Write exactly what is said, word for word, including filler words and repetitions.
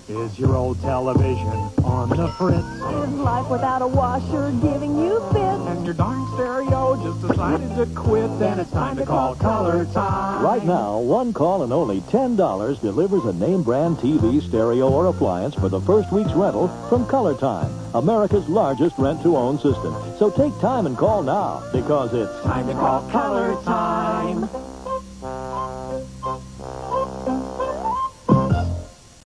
Is your old television on the fritz? Is life without a washer giving you fits? And your darn stereo just decided to quit? Then it's time to call ColorTyme. Right now, one call and only ten dollars delivers a name-brand T V, stereo, or appliance for the first week's rental from ColorTyme, America's largest rent-to-own system. So take time and call now, because it's Time to call ColorTyme.